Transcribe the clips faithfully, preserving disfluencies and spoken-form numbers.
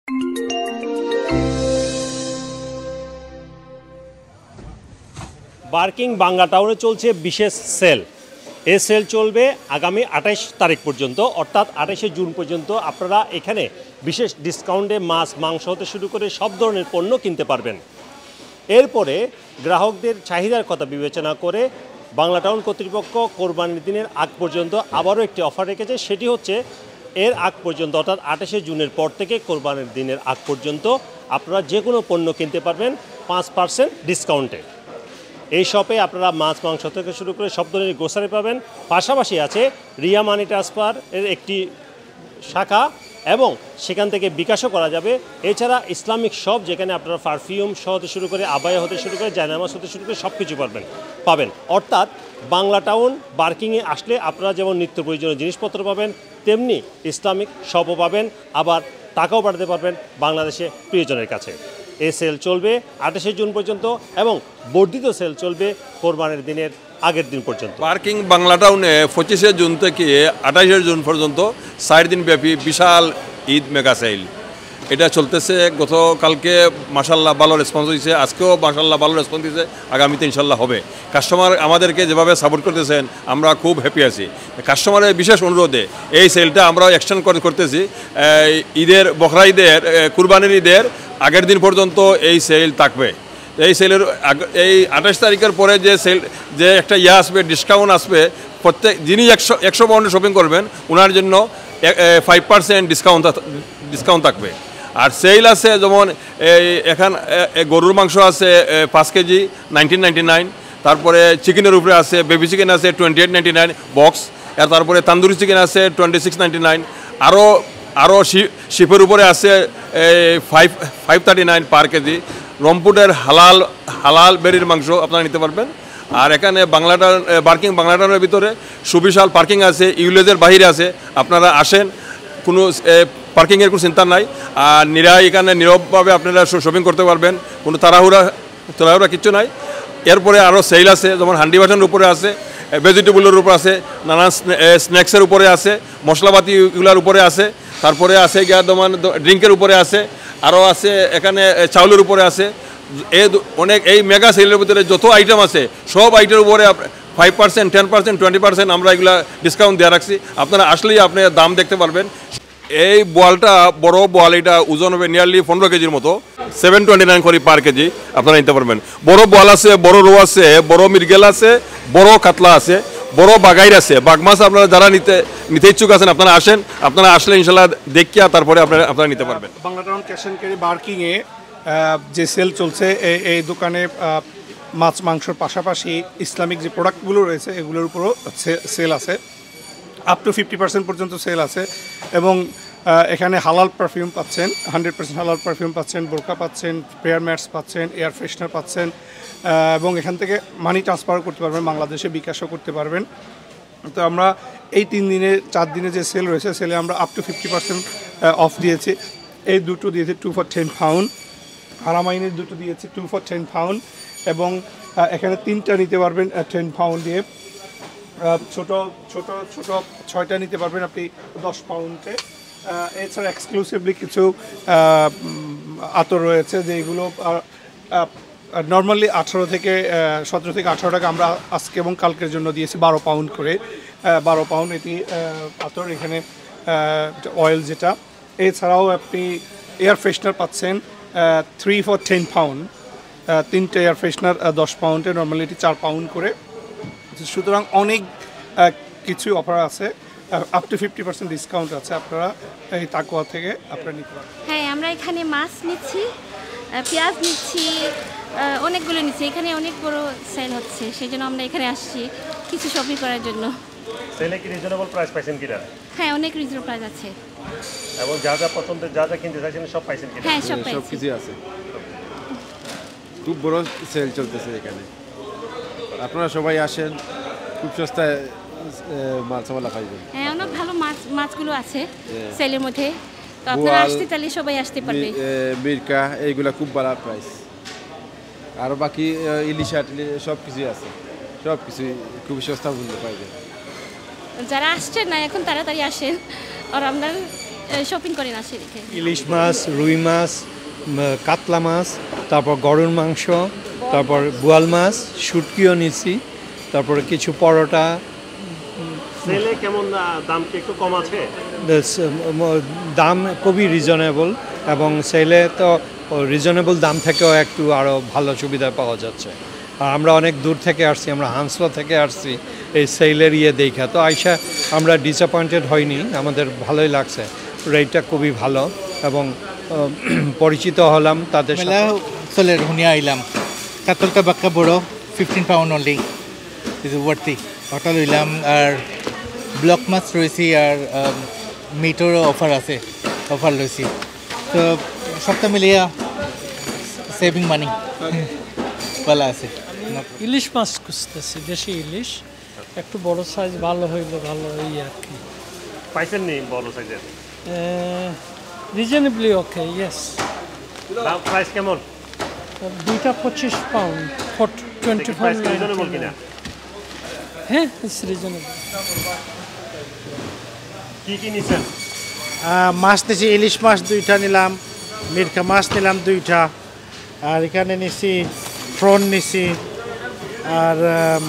Barking Bangla টাউনে চলছে বিশেষ সেল। এই সেল চলবে আগামী আঠাশ তারিখ পর্যন্ত, অর্থাৎ আঠাশে জুন পর্যন্ত। আপনারা এখানে বিশেষ ডিসকাউন্টে মাছ, মাংস হতে শুরু করে সব ধরনের পণ্য কিনতে পারবেন। এরপরে গ্রাহকদের চাহিদার কথা বিবেচনা করে বাংলা টাউন কর্তৃপক্ষ কোরবানির দিনের আগ পর্যন্ত আবারও একটি অফার রেখেছে। সেটি হচ্ছে এর আগ পর্যন্ত, অর্থাৎ আঠাশে জুনের পর থেকে কোরবানির দিনের আগ পর্যন্ত আপনারা যে কোনো পণ্য কিনতে পারবেন পাঁচ পার্সেন্ট ডিসকাউন্টে। এই শপে আপনারা মাছ, মাংস থেকে শুরু করে সব ধরনের গ্রোসারি পাবেন। পাশাপাশি আছে রিয়া মানি ট্রান্সফার এর একটি শাখা, এবং সেখান থেকে বিকাশও করা যাবে। এছাড়া ইসলামিক শপ, যেখানে আপনারা পারফিউম সহ হতে শুরু করে আবায়া হতে শুরু করে জায়নামাজ হতে শুরু করে সব কিছু পাবেন পাবেন অর্থাৎ বাংলা টাউন বার্কিংয়ে আসলে আপনারা যেমন নিত্য প্রয়োজনীয় জিনিসপত্র পাবেন, তেমনি ইসলামিক শপও পাবেন, আবার টাকাও পাঠাতে পারবেন বাংলাদেশে প্রিয়জনের কাছে। এই সেল চলবে আঠাশে জুন পর্যন্ত এবং বর্ধিত সেল চলবে কোরবানির দিনের আগের দিন পর্যন্ত। পার্কিং বাংলা টাউনে পঁচিশে জুন থেকে আঠাশে জুন পর্যন্ত চার দিন ব্যাপী বিশাল ঈদ মেগা সেল এটা চলতেছে। গতকালকে মাশাল্লাহ ভালো রেসপন্স হয়েছে, আজকেও মাশাল্লাহ ভালো রেসপন্স দিয়েছে, আগামীতে ইনশাল্লাহ হবে। কাস্টমার আমাদেরকে যেভাবে সাপোর্ট করতেছেন আমরা খুব হ্যাপি আছি। কাস্টমারের বিশেষ অনুরোধে এই সেলটা আমরা এক্সটেন্ড করতেছি ঈদের, বকরা ঈদের, কুরবানির ঈদের আগের দিন পর্যন্ত এই সেল থাকবে। এই সেলের এই আঠাশ তারিখের পরে যে সেল যে একটা ইয়ে আসবে, ডিসকাউন্ট আসবে, প্রত্যেক যিনি একশো একশো পাউন্ডে শপিং করবেন ওনার জন্য ফাইভ পার্সেন্ট ডিসকাউন্ট ডিসকাউন্ট থাকবে। আর সেল আছে যেমন এই এখান গরুর মাংস আছে পাঁচ কেজি নাইনটিন নাইনটি নাইন, তারপরে চিকেনের উপরে আছে বেবি চিকেন আছে twenty eight ninety nine box, আর তারপরে তান্দুরি চিকেন আছে টোয়েন্টি সিক্স নাইনটি নাইন, আরও আরও শিপের উপরে আছে five five thirty nine per K G. রংপুরের হালাল হালাল বেরির মাংস আপনারা নিতে পারবেন। আর এখানে বাংলাটা বার্কিং বাংলা টাউনের ভিতরে সুবিশাল পার্কিং আছে, ইউলেজের বাহিরে আছে। আপনারা আসেন, কোনো পার্কিংয়ের কোনো চিন্তা নাই। আর নিরাই এখানে নীরবভাবে আপনারা শপিং করতে পারবেন, কোনো তাড়াহুড়া তাড়াহুড়া কিচ্ছু নাই। এরপরে আরও সেল আছে, যেমন হান্ডি বাসনের উপরে আছে, ভেজিটেবলের উপরে আছে, নানান স্ন্যাক্সের উপরে আছে, মশলাপাতিগুলোর উপরে আছে, তারপরে আছে গিয়া দমান ড্রিঙ্কের উপরে আছে, আরও আছে এখানে চাউলের উপরে আছে। এই অনেক এই মেগা সেলের ভিতরে যত আইটেম আছে সব আইটেমের উপরে five percent ten percent twenty percent আমরা এগুলো ডিসকাউন্ট দেওয়া রাখছি। আপনারা আসলেই আপনি দাম দেখতে পারবেন। এই বোয়ালটা বড় বোয়াল, এটা ওজন হবে নিয়ারলি পনেরো কেজির মতো, সেভেন টোয়েন্টি নাইন করে পার কেজি আপনারা নিতে পারবেন। বড় বোয়াল আছে, বড় রো আছে, বড় মির্গেল আছে, বড় কাতলা আছে, বড় বাগাইর আছে। বাঘ মাছ আপনারা যারা নিতে নিতে ইচ্ছুক আছেন আপনারা আসেন, আপনারা আসলে ইনশাল্লাহ দেখিয়া তারপরে আপনারা আপনারা নিতে পারবেন। Bangla town cash and carry বার্কিংয়ে যে সেল চলছে, এই দোকানে মাছ মাংসর পাশাপাশি ইসলামিক যে প্রোডাক্টগুলো রয়েছে এগুলোর উপরও সেল আছে, আপ টু ফিফটি পার্সেন্ট পর্যন্ত সেল আছে। এবং এখানে হালাল পারফিউম পাচ্ছেন, হান্ড্রেড পার্সেন্ট হালাল পারফিউম পাচ্ছেন, বোরকা পাচ্ছেন, প্রেয়ার ম্যাটস পাচ্ছেন, এয়ার ফ্রেশনার পাচ্ছেন, এবং এখান থেকে মানি ট্রান্সফার করতে পারবেন, বাংলাদেশে বিকাশও করতে পারবেন। তো আমরা এই তিন দিনে চার দিনে যে সেল রয়েছে সেলে আমরা up to fifty percent off দিয়েছি। এই দুটো দিয়েছে টু ফর টেন পাউন্ড, হারামাইনের দুটো দিয়েছে টু ফর টেন পাউন্ড, এবং এখানে তিনটা নিতে পারবেন টেন পাউন্ড দিয়ে। ছোট ছোট ছোট ছয়টা নিতে পারবেন আপনি দশ পাউন্ডে। এছাড়া এক্সক্লুসিভলি কিছু আতর রয়েছে যেগুলো নর্মালি আঠারো থেকে সতেরো থেকে আঠারো টাকা, আমরা আজকে এবং কালকের জন্য দিয়েছি বারো পাউন্ড করে। বারো পাউন্ড এটি আতর, এখানে অয়েল যেটা। এছাড়াও আপনি এয়ার ফ্রেশনার পাচ্ছেন থ্রি ফর টেন পাউন্ড, তিনটে এয়ার ফ্রেশনার দশ পাউন্ডে, নর্মালি এটি চার পাউন্ড করে। সুতরাং অনেক কিছু অফার আছে, up to fifty percent discount আছে, আপনারা এই তাকওয়া থেকে আপনারা নিতে পারেন। হ্যাঁ, আমরা এখানে মাছ নিচ্ছি, পেঁয়াজ নিচ্ছি, অনেকগুলো নিচ্ছি। এখানে অনেক বড় সেল হচ্ছে, সেই জন্য আমরা এখানে আসছি কিছু শপিং করার জন্য। সেলে কি রিজনেবল প্রাইস পাইছেন কিনা? হ্যাঁ, অনেক রিজনেবল প্রাইস আছে, এবং যা যা পছন্দের যা যা কিনতে চাইছেন সব পাইছেন কিনা? হ্যাঁ, সব সব কিছু আছে। খুব বড় সেল চলতেছে এখানে, আপনারা সবাই আসেন, খুব সস্তায় মাছ সামালা পাইবেন। হ্যাঁ, অনেক ভালো মাছ মাছগুলো আছে সেলের মধ্যে, তো আপনারা আসতে চাইলে সবাই আসতে পারবে। মির্কা এইগুলা খুব ভালো প্রাইস, আর বাকি ইলিশা সব কিছুই আছে, সব কিছুই খুব সস্তা মূল্যে পাইবেন। যারা আসছেন না এখন তাড়াতাড়ি আসেন, আর আপনার শপিং করেন আসে দেখে। ইলিশ মাছ, রুই মাছ, উম, কাতলা মাছ, তারপর গরুর মাংস, তারপর বোয়াল মাছ, শুটকিও নিচ্ছি, তারপরে কিছু পরোটা। সেলে কেমন আহ, দাম কি একটু কম আছে? this, um, দাম খুবই রিজনেবল এবং সেলে তো রিজনেবল দাম থেকেও একটু আরও ভালো সুবিধা পাওয়া যাচ্ছে। আর আমরা অনেক দূর থেকে আসছি, আমরা হাঁসলা থেকে আসছি এই সেলের ইয়ে দেখা, তো আইসা আমরা ডিসঅ্যাপয়েন্টেড হইনি, আমাদের ভালোই লাগছে। রেটটা খুবই ভালো এবং আহ, পরিচিত হলাম তাদের মেলা চলের শুনিয়া আইলাম কাতলটা বাক্কা বড় fifteen pound only is worthy ওটা লইলাম। আর ব্লক মাছ রয়েছি আর মিটরও অফার আছে, অফার লইছি। তো সবটা মিলিয়া সেভিং মানি ভালো আছে। ইলিশ মাছ খুঁজতেছি, দেশি ইলিশ, একটু বড় সাইজ ভালো হইলে ভালো এই আর কি। পাইছেন নি বড় সাইজের? Reasonably okay, yes. দাম প্রাইস কেমন? দুইটা পঁচিশ pound, four twenty four. Reasonable কিনা? হ্যাঁ, ইটস রিজনেবল। কি কি নিছেন? মাছ নিছি, ইলিশ মাছ দুইটা নিলাম, মিরকা মাছ নিলাম দুইটা, আর এখানে নিছি প্রন নিছি, আর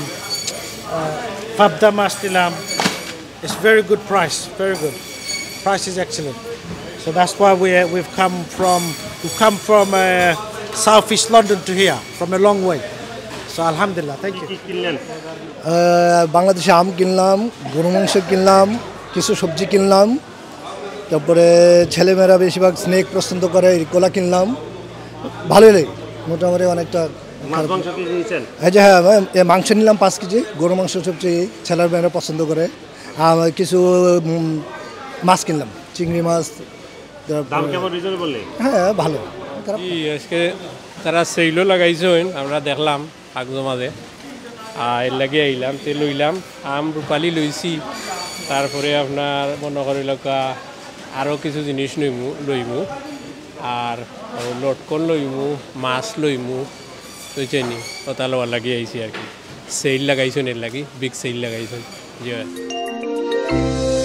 পাবদা মাছ নিলাম। It's very good price, very good price is excellent. So that's why we uh, we've come from we've come from uh, southeast London to here from a long way. So alhamdulillah, thank you. কি কিনলেন? বাংলাদেশে আম কিনলাম, গরু মাংস কিনলাম, কিছু সবজি কিনলাম, তারপরে ছেলেমেয়েরা বেশিরভাগ স্নেক পছন্দ করে, কলা কিনলাম। ভালোই লাগে মোটামুটি অনেকটা। মাছ মাংস কি নিয়েছেন? হ্যাঁ যে হ্যাঁ এ মাংস নিলাম পাঁচ কেজি, গরু মাংস সবচেয়ে ছেলের মেয়েরা পছন্দ করে। আর কিছু উম, মাছ কিনলাম, চিংড়ি মাছ। দাম কেমন রিজনেবল নেই? হ্যাঁ ভালো। আজকে তারা সেইলও লাগাইছেন, আমরা দেখলাম আগজো মাঝে, আর এর লাগে আইলাম তে লইলাম। আম রূপালি লইছি, তারপরে আপনার মনে করিল আরও কিছু জিনিস লইমু লইমু আর লটকন লইমু, মাছ লইমু, বুঝছেনি ওটা লওয়ার লাগি আইছি আর কি। সেইল লাগাইছেন এর লাগি, বিগ সেইল লাগাইছেন। জি।